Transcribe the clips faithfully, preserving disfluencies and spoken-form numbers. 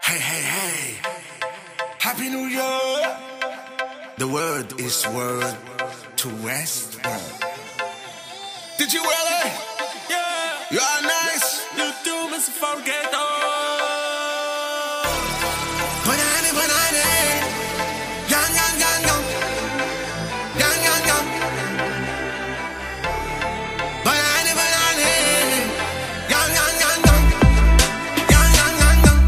Hey, hey, hey. Happy New Year. The word is word to West World. Did you really? Yeah. You are nice. You do, Mister Forgeto. Banana, banana. Young, young, young, young. Young, young, young. Banana, banana. Young, young, young, young. Young, young, young, young.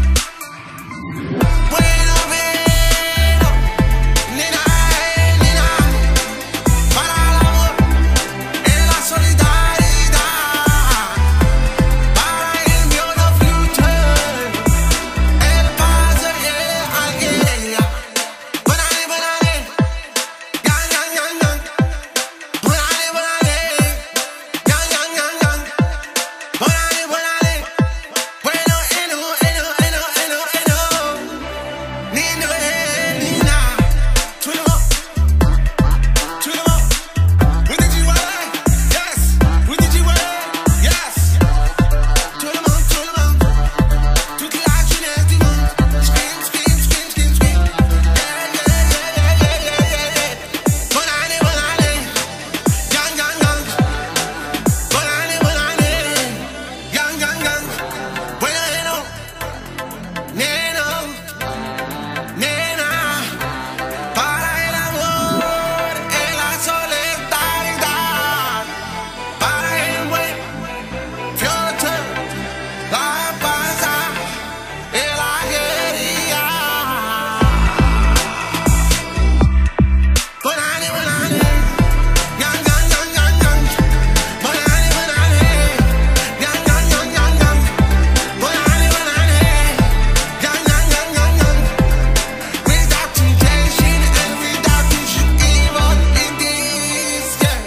Bueno, bueno. Nena, nena. Para el amor y la solidaridad. Para el mío no future. El pase y alegría. Banane, banane. Yang, yang, yang, yang. Banane, banane. Yang, yang, yang, yang. Banane, banane. Bueno, eno, eno, eno, eno, eno. Nino, eh, Nina. Tweet 'em up. Tweet 'em up. With the G-Way. Yes. With the G-Way. Yes. Tweet 'em up, tweet 'em up. Tweet the action as the moon. Scream, scream, scream, scream, scream. Yeah, yeah, yeah, yeah, yeah, yeah, yeah, yeah. Banane, banane. Yang, yang, yang. Banane, banane. Yang, yang, yang. Bueno, neno, nena. Para el amor y la solidaridad. Para el buen future. La paz y la alegría. Banane, banane. Yang, yang, yang, yang, yang. Banane, banane. Yang, yang, yang, yang, yang. Banane, banane. Yang, yang, yang, yang, yang. Without temptation and without evil in this, yeah.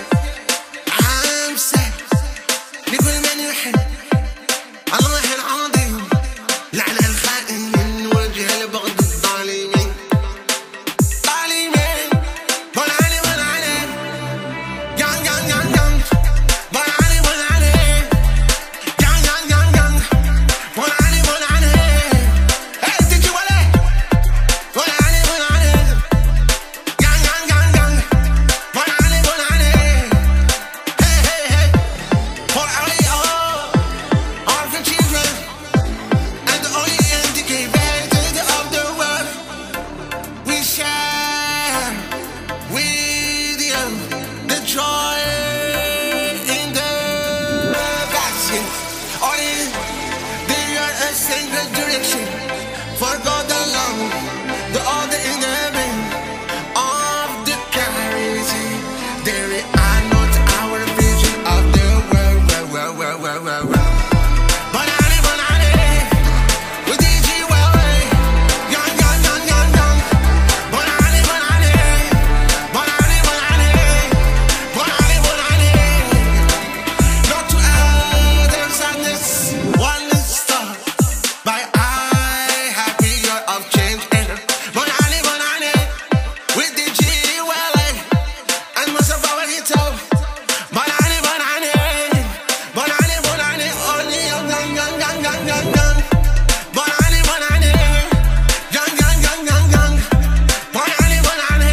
I'm sad. لكل من يحب الله العظيم لعن الخائنين وجه البغض الظالمين ظالمين. بناني بناني. Yang, yang, yang, yang. Banane, banane. Yang, yang, yang, yang. Banane, banane. Hey, did you want it? Banane, banane. Yang, yang, yang, yang. Banane, banane. Hey, hey, hey. For all orphan children and the only indicated of the world, we share with you the joy in the vaccine. Only they are a single direction for God alone, the order in the being of the currency. There are not our vision of the world, world, world, world, world, world, world. Banane, banane. With the G-Way. Young, young, young, young, young. Banane, banane. Banane, banane. Banane, banane. Not to others sadness. One star by eye. Happy year of change. Banane, banane. With the G-Way. And most of our hits out. Banane, banane. Banane, banane. Only young, young, young, young, young, young, young. Banane, banane. Young, young, young, young, young. Banane, banane.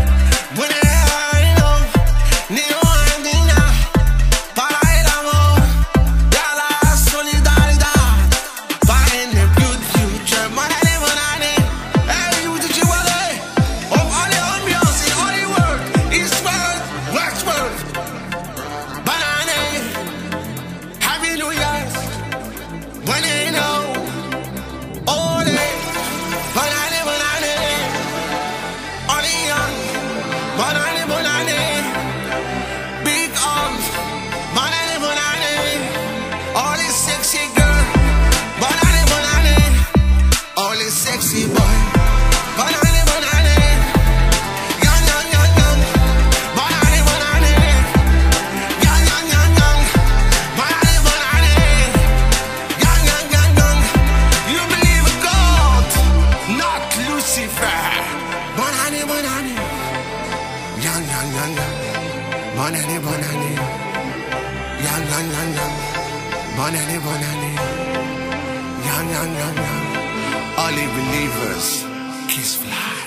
Bueno, niño, niña. Para el amor y la solidaridad. Para el good future. Banane, banane. Hey, you did you want it? Of all the ambiance in all the world, East world, West world. Banane. Happy New Year. Bueno, ole. Banane, banane. Only young. Banane, banane. Big arms. Banane, banane. Only sexy girl. Banane, banane. Only sexy boy. Banane, banane. Young, young, young, young. Banane, banane. Young, young, young, young. Banane, banane. Young, young, young, young. You believe in God, not Lucifer. Banane, banane. Young, young, young, young. Banane, banane. Young, young, young, young. Banane, banane. Young, young, young, young. Only believers kiss fly.